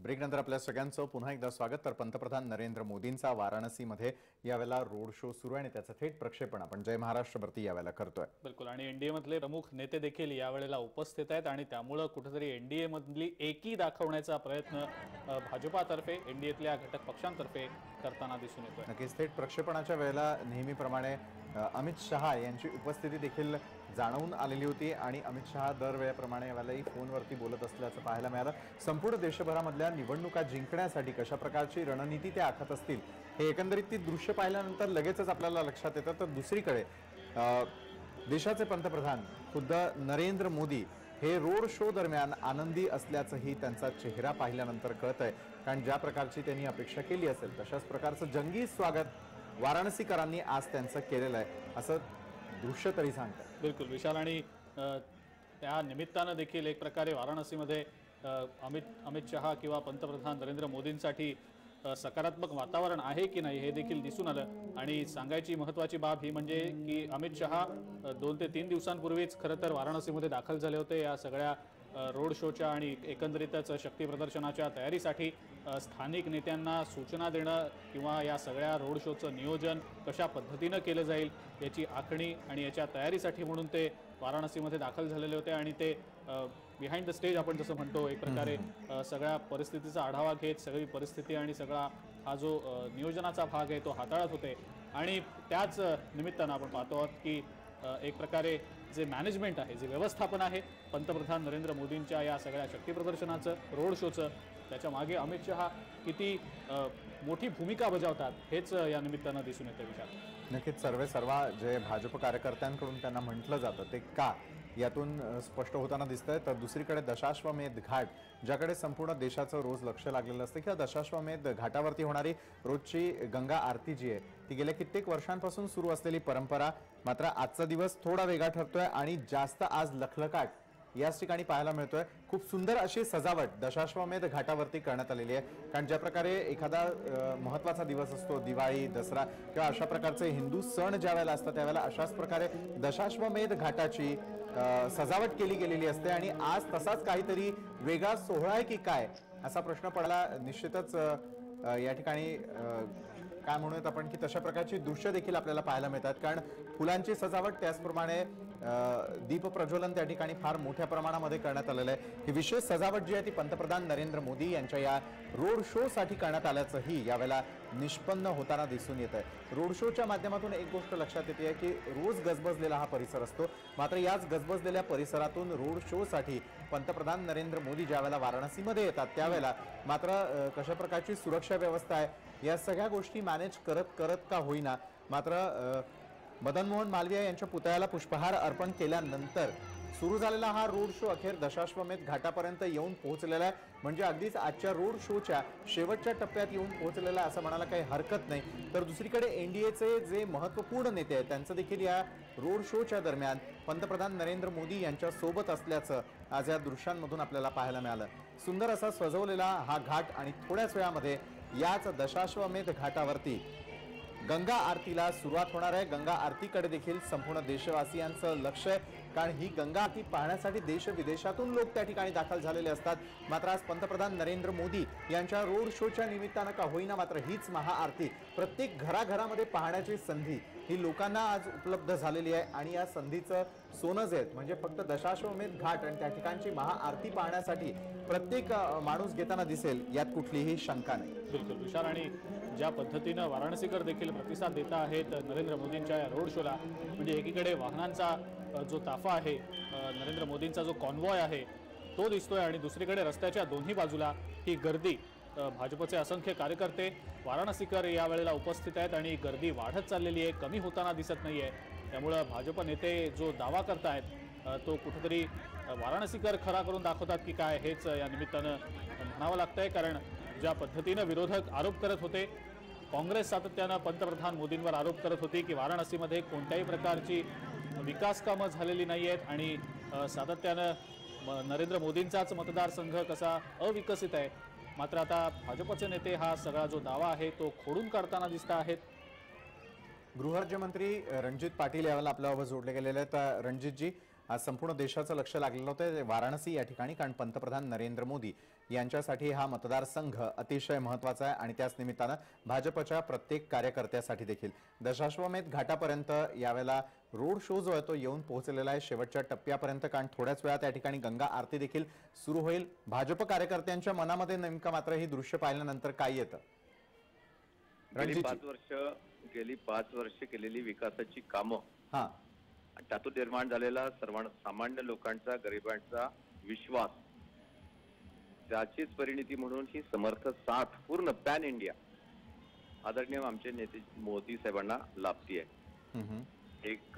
ब्रेकनंतर आपल्या सगळ्यांचं पुन्हा एकदा स्वागत। तर पंतप्रधान नरेंद्र मोदींचा वाराणसीमध्ये यावेळेला रोड शो सुरू आहे आणि त्याचं थेट प्रक्षेपण आपण जय महाराष्ट्रवरती यावेळेला करतोय। बिलकुल आणि एनडीए मधले प्रमुख नेते देखील यावेळेला उपस्थित आहेत आणि त्यामुळे कुठेतरी एनडीए मधली एकी दाखवण्याचा प्रयत्न भाजपातर्फे एनडीएतल्या घटक पक्षांतर्फे करताना दिसून येतोय। नक्कीच थेट प्रक्षेपणाच्या वेळेला नेहमीप्रमाणे अमित शहा यांची उपस्थिती देखील जाणवून आलेली होती आणि अमित शहा दरवेळेप्रमाणे यावेळेला फोनवरती बोलत असल्याचं पाहायला मिळालं। संपूर्ण देशभरामधल्या निवडणुका जिंकण्यासाठी कशा प्रकारची रणनीती ते आखत असतील हे एकंदरीत ती दृश्य पाहिल्यानंतर लगेचच आपल्याला लक्षात येतं। तर दुसरीकडे देशाचे पंतप्रधान खुद्द नरेंद्र मोदी हे रोड शो दरम्यान आनंदी असल्याचंही त्यांचा चेहरा पाहिल्यानंतर कळतंय, कारण ज्या प्रकारची त्यांनी अपेक्षा केली असेल तशाच प्रकारचं जंगी स्वागत वाराणसीकरांनी आज त्यांचं केलेलं आहे असं दृश्य तरी सांगतं। बिलकुल विशाल आणि त्या निमित्तानं देखील एक प्रकारे वाराणसीमध्ये अमित शहा किंवा पंतप्रधान नरेंद्र मोदींसाठी सकारात्मक वातावरण आहे की नाही हे देखील दिसून आलं। आणि सांगायची महत्त्वाची बाब ही म्हणजे की अमित शहा 2 ते 3 दिवसांपूर्वीच खरं तर वाराणसीमध्ये दाखल झाले होते या सगळ्या रोड शोच्या आणि एकंदरीतच शक्ती प्रदर्शनाच्या तयारीसाठी स्थानिक नेत्यांना सूचना देणं किंवा या सगळ्या रोड शोचं नियोजन कशा पद्धतीनं केलं जाईल याची आखणी आणि याच्या तयारीसाठी म्हणून ते वाराणसीमध्ये दाखल झालेले होते आणि ते बिहाइंड द स्टेज आपण जसं म्हणतो एक प्रकारे सगळ्या परिस्थितीचा आढावा घेत सगळी परिस्थिती आणि सगळा हा जो नियोजनाचा भाग आहे तो हाताळत होते। आणि त्याच निमित्तानं आपण पाहतो आहोत की एक प्रकारे जे मॅनेजमेंट आहे जे व्यवस्थापन आहे पंतप्रधान नरेंद्र मोदींच्या या सगळ्या शक्ती प्रदर्शनाचं रोड शोचं त्याच्या मागे अमित शहा किती मोठी भूमिका बजावतात हेच या निमित्तानं दिसून येते। विचार नक्कीच सर्वा जे भाजप कार्यकर्त्यांकडून त्यांना म्हटलं जातं ते का यातून स्पष्ट होताना दिसतंय। तर दुसरीकडे दशाश्वमेध घाट ज्याकडे संपूर्ण देशाचं रोज लक्ष लागलेलं असतं किंवा दशाश्वमेध घाटावरती होणारी रोजची गंगा आरती जी आहे ती गेल्या कित्येक वर्षांपासून सुरू असलेली परंपरा मात्र आजचा दिवस थोडा वेगळा ठरतोय आणि जास्त आज लखलखाट याच ठिकाणी पाहायला मिळतोय। खूप सुंदर अशी सजावट दशाश्वमेध घाटावरती करण्यात आलेली आहे, कारण ज्या प्रकारे एखादा महत्त्वाचा दिवस असतो दिवाळी दसरा किंवा अशा प्रकारचे हिंदू सण ज्या वेळेला असतात त्यावेळेला अशाच प्रकारे दशाश्वमेध घाटाची सजावट केली गेलेली असते आणि आज तसाच काहीतरी वेगळा सोहळा आहे की काय असा प्रश्न पडला। निश्चितच या ठिकाणी काय म्हणूयात आपण की तशा प्रकारची दृश्य देखील आपल्याला पाहायला मिळतात, कारण फुलांची सजावट त्याचप्रमाणे दीप प्रज्वलन त्या ठिकाणी फार मोठ्या प्रमाणामध्ये करण्यात आलेलं आहे। ही विशेष सजावट जी आहे ती पंतप्रधान नरेंद्र मोदी यांच्या या रोड शो साठी करण्यात आल्याचंही यावेळेला निष्पन्न होताना दिसून येत आहे। रोड शोच्या माध्यमातून एक गोष्ट लक्षात येते की रोज गजबजलेला हा परिसर असतो, मात्र याच गजबजलेल्या परिसरातून रोड शो साठी पंतप्रधान नरेंद्र मोदी ज्यावेळेला वाराणसीमध्ये येतात त्यावेळेला मात्र कशा प्रकारची सुरक्षा व्यवस्था आहे या सगळ्या गोष्टी मॅनेज करत का होईना मात्र मदन मोहन मालवीय यांच्या पुतळ्याला पुष्पहार अर्पण केल्यानंतर सुरू झालेला हा रोड शो अखेर दशाश्वमेध घाटापर्यंत येऊन पोहोचलेला आहे। म्हणजे अगदीच आजच्या रोड शोच्या शेवटच्या टप्प्यात येऊन पोहोचलेला आहे असं म्हणायला काही हरकत नाही। तर दुसरीकडे एनडीएचे जे महत्त्वपूर्ण नेते आहेत त्यांचं देखील या रोड शोच्या दरम्यान पंतप्रधान नरेंद्र मोदी यांच्या सोबत असल्याचं आज या दृश्यांमधून आपल्याला पाहायला मिळालं। सुंदर असा सजवलेला हा घाट आणि थोड्याच वेळामध्ये याच दशाश्वमेध घाटावरती गंगा आरतीला सुरुवात होणार आहे। गंगा आरतीकडे देखील संपूर्ण देशवासियांचं लक्ष आहे, कारण ही गंगा आरती पाहण्यासाठी देश विदेशातून लोक त्या ठिकाणी दाखल झालेले असतात। मात्र आज पंतप्रधान नरेंद्र मोदी यांच्या रोड शोच्या निमित्तानं का होईना मात्र हीच महाआरती प्रत्येक घराघरामध्ये पाहण्याची संधी ही लोकांना आज उपलब्ध झालेली आहे आणि या संधीचं सोनं जे म्हणजे फक्त दशाश्वमेध घाट आणि त्या ठिकाणची महाआरती पाहण्यासाठी प्रत्येक माणूस घेताना दिसेल यात कुठलीही शंका नाही। बिलकुल विशाल आणि ज्या पद्धतीनं वाराणसीकर देखील प्रतिसाद देत आहेत नरेंद्र मोदींच्या या रोड शोला म्हणजे एकीकडे वाहनांचा जो ताफा आहे नरेंद्र मोदींचा जो कॉन्वॉय आहे तो दिसतोय आणि दुसरीकडे रस्त्याच्या दोन्ही बाजूला ही गर्दी भाजपचे असंख्य कार्यकर्ते वाराणसीकर यावेळेला उपस्थित आहेत आणि गर्दी वाढत चाललेली आहे, कमी होताना दिसत नाहीये। त्यामुळे भाजप नेते जो दावा करतायत तो कुठेतरी वाराणसीकर खरा करून दाखवतात की काय हेच या निमित्तानं म्हणावं लागतंय, कारण ज्या पद्धतीनं विरोधक आरोप करत होते काँग्रेस सातत्यानं पंतप्रधान मोदींवर आरोप करत होती की वाराणसीमध्ये कोणत्याही प्रकारची विकास कामं झालेली नाही आहेत आणि सातत्यानं नरेंद्र मोदींचाच मतदारसंघ कसा अविकसित आहे, मात्र आता भाजपचे नेते हा सगळा जो दावा आहे तो खोडून काढताना दिसत आहेत। गृहराज्यमंत्री रणजित पाटील यावेळेला आपल्यावर जोडले गेलेले आहेत। रणजितजी आज संपूर्ण देशाचं लक्ष लागलेलं होतं ते वाराणसी या ठिकाणी, कारण पंतप्रधान नरेंद्र मोदी यांच्यासाठी हा मतदारसंघ अतिशय महत्त्वाचा आहे आणि त्याच निमित्तानं भाजपच्या प्रत्येक कार्यकर्त्यासाठी देखील दशाश्वमेध घाटापर्यंत यावेळेला रोड शो जो आहे तो येऊन पोहोचलेला आहे शेवटच्या टप्प्यापर्यंत, कारण थोड्याच वेळात या ठिकाणी गंगा आरती देखील सुरू होईल. भाजप कार्यकर्त्यांच्या मनामध्ये नेमकं मात्र ही दृश्य पाहिल्यानंतर काय येतं? गेली 5 वर्ष केलेली विकासाची कामं, हा, त्यातून निर्माण झालेला सामान्य लोकांचा, गरिबांचा विश्वास, त्याचीच परिणिती म्हणून ही समर्थ साथ पूर्ण पॅन इंडिया आदरणीय आमचे नेते मोदी साहेबांना लाभती आहे. एक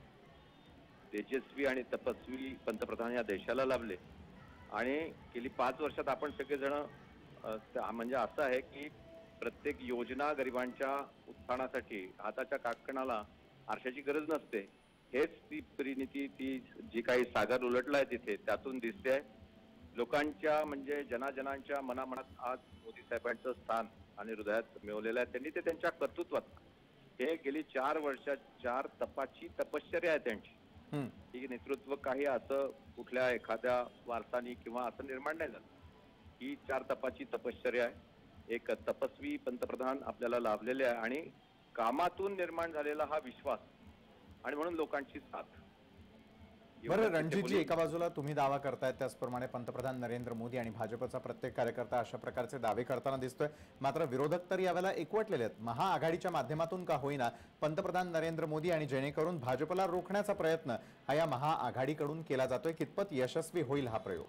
तेजस्वी आणि तपस्वी पंतप्रधान या देशाला लाभले आणि गेली 5 वर्षात आपण सगळेजण म्हणजे असं आहे की प्रत्येक योजना गरिबांच्या उत्थानासाठी हाताच्या काकणाला आरशाची गरज नसते. हेच ती परिणिती, ती जी काही सागर उलटलाय तिथे त्यातून दिसते. लोकांच्या म्हणजे जनाजनांच्या मनामनात आज मोदी साहेबांचं स्थान आणि हृदयात मिळवलेलं आहे. त्यांनी ते त्यांच्या कर्तृत्वात हे गेली 4 वर्षात 4 तपाची तपश्चर्या आहे त्यांची. ही नेतृत्व काही असं कुठल्या एखाद्या वारसानी किंवा असं निर्माण नाही झालं. ही 4 तपाची तपश्चर्या आहे. एक तपस्वी पंतप्रधान आपल्याला लाभलेले आहे आणि कामातून निर्माण झालेला हा विश्वास आणि म्हणून लोकांची साथ. बरं रणजितजी, एका बाजूला तुम्ही दावा करतायत त्याचप्रमाणे पंतप्रधान नरेंद्र मोदी आणि भाजपचा प्रत्येक कार्यकर्ता अशा प्रकारचे दावे करताना दिसतोय, मात्र विरोधक तर यावेळेला एकवटलेले आहेत. महाआघाडीच्या माध्यमातून का होईना पंतप्रधान नरेंद्र मोदी आणि जेणेकरून भाजपला रोखण्याचा प्रयत्न हा या महाआघाडीकडून केला जातोय. कितपत यशस्वी होईल हा प्रयोग?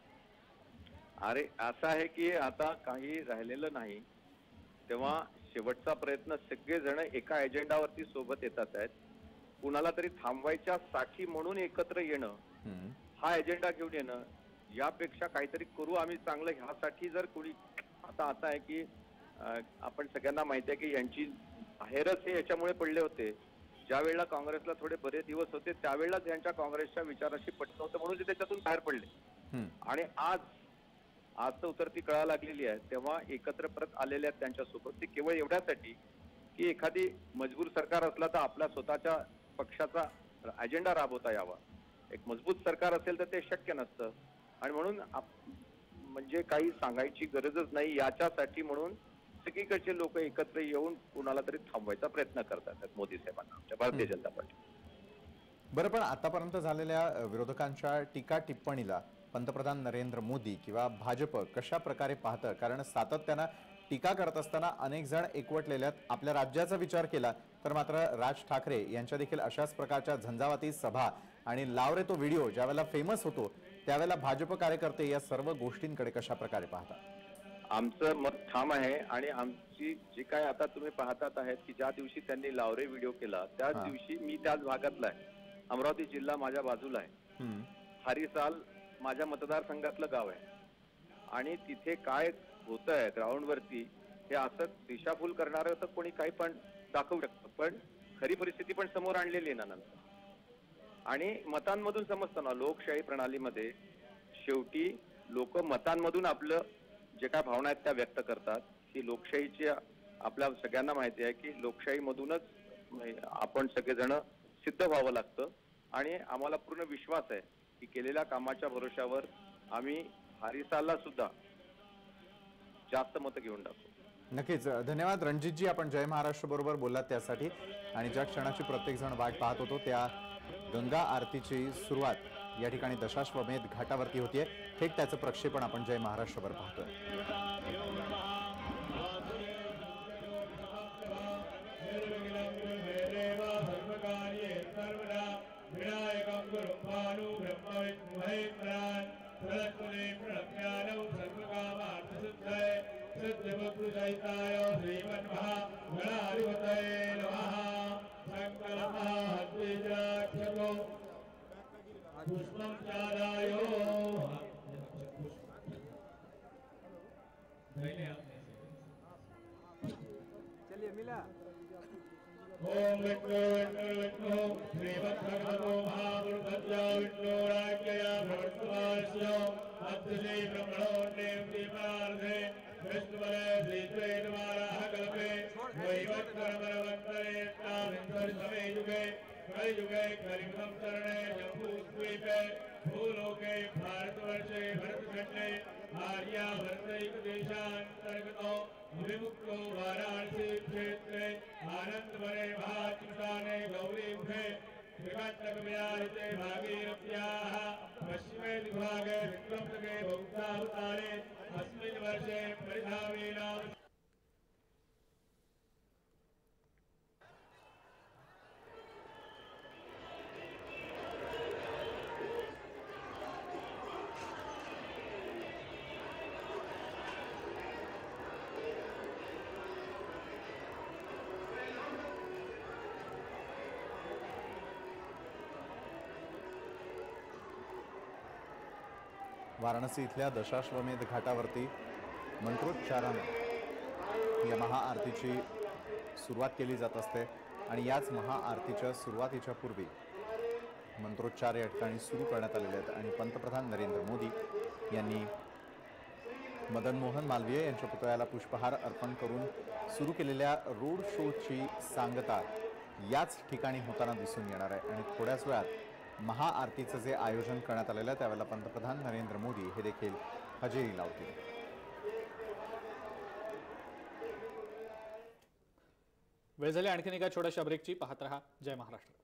अरे असं आहे की आता काही राहिलेलं नाही, तेव्हा शेवटचा प्रयत्न सगळेजण एका एजेंडावरती सोबत येतात आहेत. कुणाला तरी थांबवायच्यासाठी म्हणून एकत्र येणं, हा एजेंडा घेऊन येणं, यापेक्षा काहीतरी करू आम्ही चांगलं ह्यासाठी जर कोणी, आता असं आहे की आपण सगळ्यांना माहिती आहे की यांची बाहेरच हे याच्यामुळे पडले होते. ज्या वेळेला काँग्रेसला थोडे बरे दिवस होते त्यावेळेलाच यांच्या काँग्रेसच्या विचाराशी पटत नव्हतं म्हणून ते त्याच्यातून बाहेर पडले आणि आज तर उतरती कळा लागलेली आहे. तेव्हा एकत्र परत आलेले आहेत त्यांच्यासोबत. ते केवळ एवढ्यासाठी की एखादी मजबूर सरकार असला तर आपल्या स्वतःच्या पक्षाचा अजेंडा राबवता यावा. एक मजबूत सरकार असेल तर ते शक्य नसतं आणि म्हणून म्हणजे काही सांगायची गरजच नाही. याच्यासाठी म्हणून सगळीकडचे लोक एकत्र येऊन कुणाला तरी थांबवायचा प्रयत्न करतात मोदी साहेबांना, आमच्या भारतीय जनता पार्टी. बरं, पण आतापर्यंत झालेल्या विरोधकांच्या टीका टिप्पणीला पंतप्रधान नरेंद्र मोदी किंवा भाजप कशा प्रकारे पाहतं? कारण सातत्यानं टीका करत असताना अनेक जण एकवटलेले आहेत. आपल्या राज्याचा विचार केला तर मात्र राज ठाकरे यांच्या देखील अशाच प्रकारच्या झंझावाती सभा आणि लाव रे तो व्हिडिओ ज्यावेळेला फेमस होतो त्यावेळेला भाजप कार्यकर्ते या सर्व गोष्टींकडे कशा प्रकारे पाहतात? आमचं मत ठाम आहे आणि आमची जे काय आता तुम्ही पाहतात आहेत की ज्या दिवशी त्यांनी लावरे व्हिडिओ केला त्याच दिवशी मी त्याच भागातला आहे. अमरावती जिल्हा माझ्या बाजूला आहे. हरिसाल माझ्या मतदारसंघातलं गाव आहे आणि तिथे काय होत आहे ग्राउंड वरती हे असं दिशाभूल करणारं तर कोणी काही पण दाखवू शकतं, पण खरी परिस्थिती पण समोर आणलेली आहे ना नंतर. आणि मतांमधून समजतं ना, लोकशाही प्रणालीमध्ये शेवटी लोक मतांमधून आपलं जे काय भावना आहेत त्या व्यक्त करतात. ही लोकशाहीची आपल्या सगळ्यांना माहिती आहे की लोकशाहीमधूनच आपण सगळेजण सिद्ध व्हावं लागतं आणि आम्हाला पूर्ण विश्वास आहे की केलेल्या कामाच्या भरोशावर आम्ही हरिसालला सुद्धा जास्त मतं घेऊन टाकू. नक्कीच. धन्यवाद रणजितजी, आपण जय महाराष्ट्र बरोबर बोललात त्यासाठी. आणि ज्या क्षणाची प्रत्येक जण वाट पाहत होतो त्या गंगा आरतीची सुरुवात या ठिकाणी दशाश्वमेध घाटावरती होतीये. थेट त्याचं प्रक्षेपण आपण जय महाराष्ट्रवर पाहतोय. ओम विष्णु विष्णु विष्णु श्रीमद्भगवतो महापुरुषस्य विष्णुराज्ञया भगवत्पादस्य अद्भुते ब्रह्मणोन्नेम दीपार्थे विष्णुवरे श्रीद्वैतवाराः कल्पे वैवत्करमरवन्तरे तामिन्तरिसमे युगे कलियुगे कलियुगं तरणे जम्बूद्वीपे भूलोके भारतवर्षे भरतखण्डे आर्यावर्तैकदेशान्तर्गतो विमुक्तो वाराणसी क्षेत्रे आनन्दवने महात्मसाने गौरीमुखे त्रिकण्टकविहारिते भागीरथ्याः पश्चिमे दिग्भागे विक्रमशके बौद्धावतारे अस्मिन् वर्षे परिधामीनां वाराणसी इथल्या दशाश्वमेध घाटावरती मंत्रोच्चारानं या महाआरतीची सुरुवात केली जात असते आणि याच महाआरतीच्या सुरुवातीच्या पूर्वी मंत्रोच्चार या ठिकाणी सुरू करण्यात आलेले आहेत आणि पंतप्रधान नरेंद्र मोदी यांनी मदन मोहन मालवीय यांच्या पुतळ्याला पुष्पहार अर्पण करून सुरू केलेल्या रोड शोची सांगता याच ठिकाणी होताना दिसून येणार आहे आणि थोड्याच वेळात महाआरतीचं जे आयोजन करण्यात आलेलं आहे त्यावेळेला पंतप्रधान नरेंद्र मोदी हे देखील हजेरी लावतील. वेळ झाली आणखीन एका छोट्याशा ब्रेकची. पाहत रहा जय महाराष्ट्र.